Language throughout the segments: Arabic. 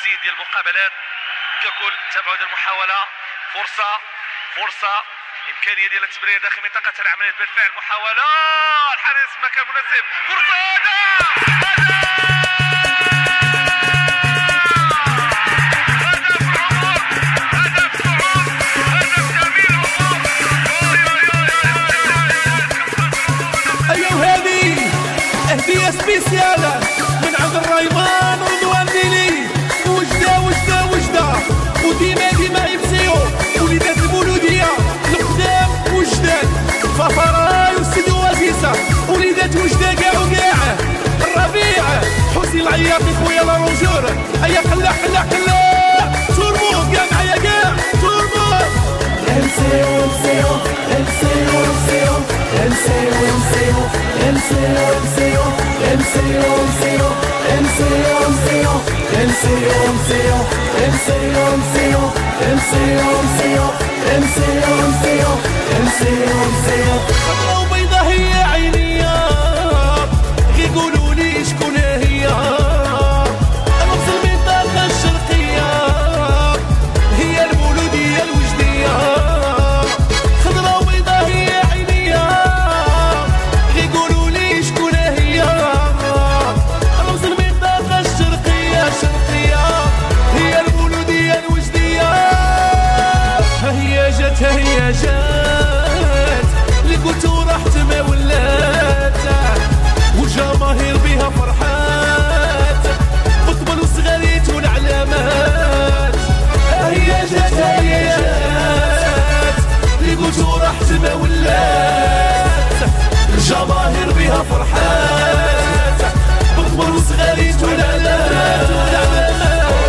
الموازين ديال المقابلات ككل. تابعوا هذه المحاولة، فرصة إمكانية ديال التمرير داخل منطقة العمليات. بالفعل محاولة، الحارس في مكان مناسب، فرصة، هدية سبيسيالة من عند الريمان رضوان ديلي. وجدة وديما يمسيو وليدات المولودية القدام وجداد ففراي وسيدي وزيسة وليدات وجدة كاع الربيع حسين العياطي خويا لا رونجور. هيا خلا تورمو كاع معايا كاع تورمو. خضرا وبيضا هي عينيا يقولوا لي شكون هي. رمز المنطقة الشرقية هي المولودية الوجدية. خضرا وبيضا هي عينيا يقولوا لي شكون هي. رمز المنطقة الشرقية هي المولودية الوجدية. هي جات اللي قلت ورحت ما ولات وجماهير بها فرحات قطبل وصغاريت والعلامات. هي جات اللي قلت ورحت ما ولات الجماهير بها فرحات قطبل وصغاريت والعلامات.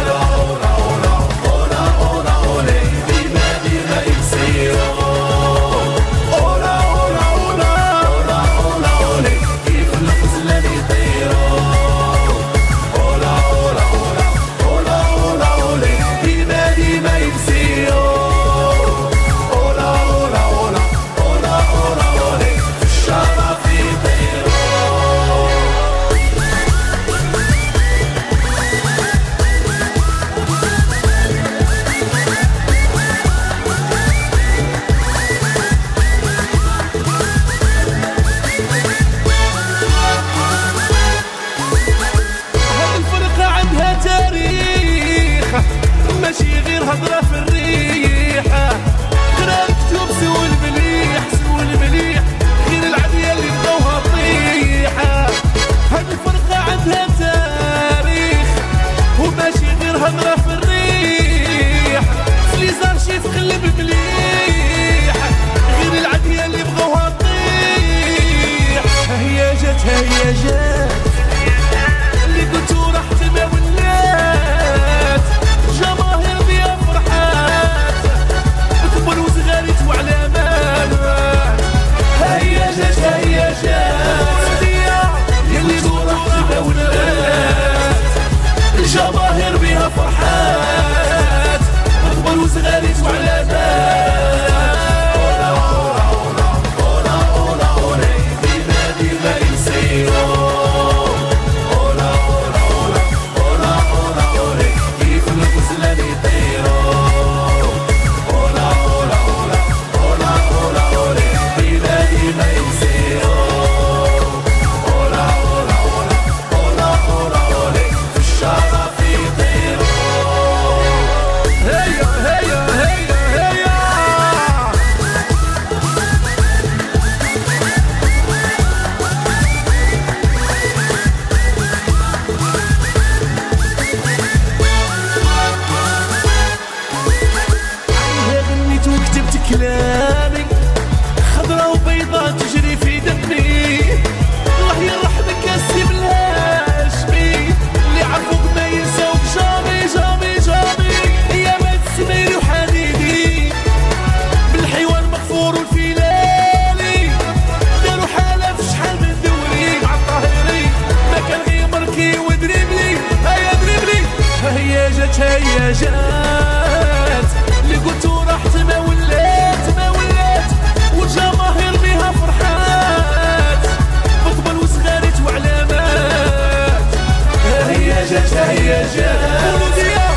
ماشي غير هضرة في الريحة قرا مكتوب سوى المليح غير العدية اللي بغاوها طيحة. هاد الفرقة عندها تاريخ وماشي غير هضرة في الريح لي زارشي في قلب مليح غير العدية اللي بغاوها طيح. هي جات اللي قلت ورحت ما ولات جماهير بيها فرحات قطبل وصغاريت وعلامات. هي جات يلي ورحت ما ولات الجماهير بيها فرحات قطبل وصغاريت وعلامات. كلامي خضرا وبيضا تجري في دمي الله يرحمك يا سي بالهاشمي اللي عرفوك ما ينساوك جامي يا ما تسميري وحديدي بالحيوان مغفور والفيلالي داروا حالة في شحال من دوري مع الطاهري ما كان غير مركي ودريبلي. هيا دريبلي هي جات اللي قلت ورحت ما ولات والجماهير بها فرحات قطبل وصغاريت وعلامات. هي جات مولودية